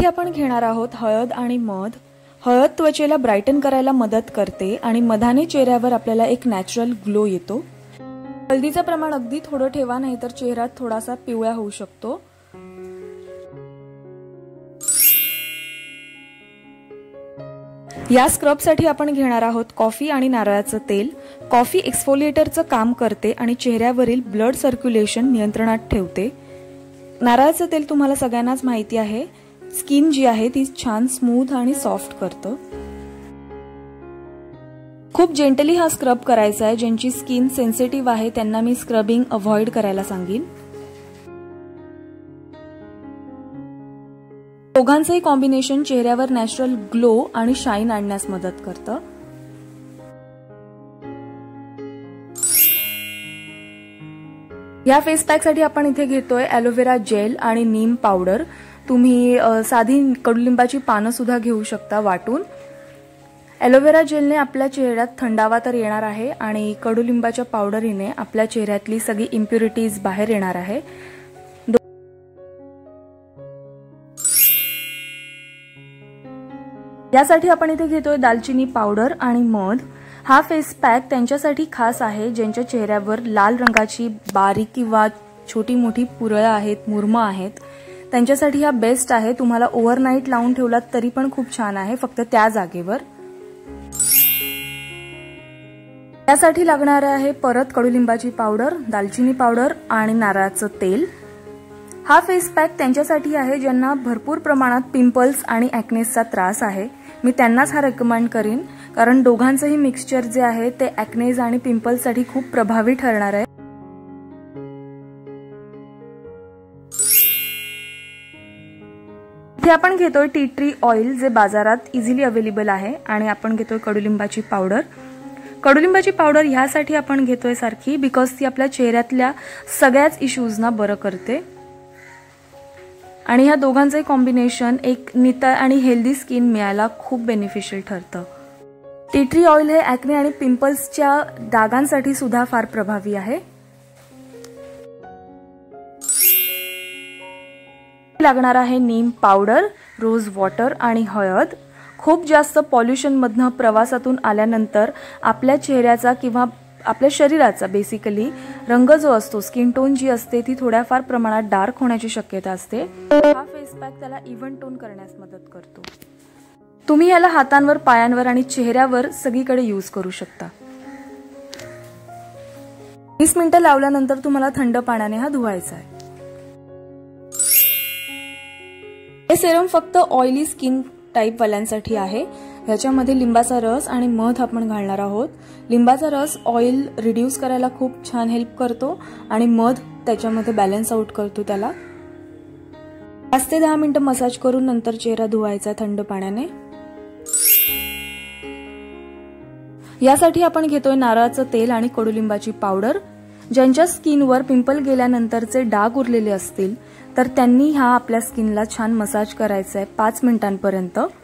आपण घेणार आहोत हळद आणि मध। हळद त्वचेला ब्राइटन करायला मदत करते आणि मधाने चेहऱ्यावर आपल्याला एक नॅचरल ग्लो येतो। हळदीचं प्रमाण अगदी थोडं ठेवा, नाहीतर चेहरा थोडासा पिवळा होऊ शकतो। या स्क्रबसाठी आपण घेणार आहोत कॉफी आणि नारळाचं तेल। कॉफी एक्सफोलिएटरचं काम करते आणि चेहऱ्यावरील ब्लड सर्क्युलेशन नियंत्रणात ठेवते। नारळाचं तेल तुम्हाला सगळ्यांनाच माहिती आहे, स्किन जी आहे ती छान स्मूथ आणि सॉफ्ट करतं। खूप जेंटली हा स्क्रब करायचा आहे। ज्यांची स्किन सेन्सिटिव्ह आहे त्यांना मी स्क्रबिंग अवॉइड करायला सांगेन। दोघांचंही कॉम्बिनेशन चेहऱ्यावर नॅचरल ग्लो आणि शाईन आणण्यास मदत करतं। या फेस पॅक साठी आपण इथे घेतोय एलोवेरा जेल आणि नीम पावडर। तुम्ही साधी कडुलिंबाची पानं सुद्धा घेऊ शकता वाटून। एलोवेरा जेलने आपल्या चेहऱ्यात थंडावा तर येणार आहे आणि कडुलिंबाच्या पावडरीने आपल्या चेहऱ्यातली सगळी इम्प्युरिटीज बाहेर येणार आहे। यासाठी आपण इथे घेतोय दालचिनी पावडर आणि मध। हा फेस पॅक त्यांच्यासाठी खास आहे ज्यांच्या चेहऱ्यावर लाल रंगाची बारीक किंवा छोटी मोठी पुरळ आहेत, मुरम आहेत, त्यांच्यासाठी हा बेस्ट आहे। तुम्हाला ओव्हरनाईट लावून ठेवलात तरी पण खूप छान आहे, फक्त त्या जागेवर। त्यासाठी लागणार आहे परत कडुलिंबाची पावडर, दालचिनी पावडर आणि नारळाचं तेल। हा फेस पॅक त्यांच्यासाठी आहे ज्यांना भरपूर प्रमाणात पिंपल्स आणि ॲक्नेसचा त्रास आहे। मी त्यांनाच हा रेकमेंड करीन, कारण दोघांचंही मिक्सचर जे आहे ते ॲक्नेस आणि पिंपल्ससाठी खूप प्रभावी ठरणार आहे। इथे आपण घेतोय टी ट्री ऑइल, जे बाजारात इझिली अवेलेबल आहे, आणि आपण घेतोय कडुलिंबाची पावडर। कडुलिंबाची पावडर ह्यासाठी आपण घेतोय सारखी बिकॉज ती आपल्या चेहऱ्यातल्या सगळ्याच इश्यूजना बरं करते आणि ह्या दोघांचे कॉम्बिनेशन एक नितळ आणि हेल्दी स्किन मिळायला खूप बेनिफिशियल ठरतं। टी ट्री ऑइल हे ॲक्ने आणि पिंपल्सच्या डागांसाठी सुद्धा फार प्रभावी आहे। लागणार आहे नीम पावडर, रोज वॉटर आणि हळद। खूप जास्त पॉल्युशन मधनं प्रवासातून आल्यानंतर आपल्या चेहऱ्याचा किंवा आपल्या शरीराचा बेसिकली रंग जो असतो, स्किन टोन जी असते ती थोड्याफार प्रमाणात डार्क होण्याची शक्यता असते। हा फेस पॅक त्याला इव्हन टोन करण्यास मदत करतो। तुम्ही याला हातांवर, पायांवर आणि चेहऱ्यावर सगळीकडे यूज करू शकता। 20 मिनिटं लावल्यानंतर तुम्हाला थंड पाण्याने हा धुवायचा आहे। हे सेरम फक्त ऑइली स्किन टाइप वाल्यांसाठी आहे। ह्याच्यामध्ये लिंबाचा रस आणि मध आपण घालणार आहोत। लिंबाचा रस ऑइल रिड्यूस करायला खूप छान हेल्प करतो आणि मध त्याच्यामध्ये बॅलन्स आउट करतो त्याला। 5 ते 10 मिनिटं मसाज करून नंतर चेहरा धुवायचा थंड पाण्याने। यासाठी आपण घेतोय नारळाचं तेल आणि कडुलिंबाची पावडर। ज्यांच्या स्किनवर पिंपल गेल्यानंतरचे डाग उरलेले असतील तर त्यांनी हा आपल्या स्किनला छान मसाज करायचा आहे 5 मिनिटांपर्यंत।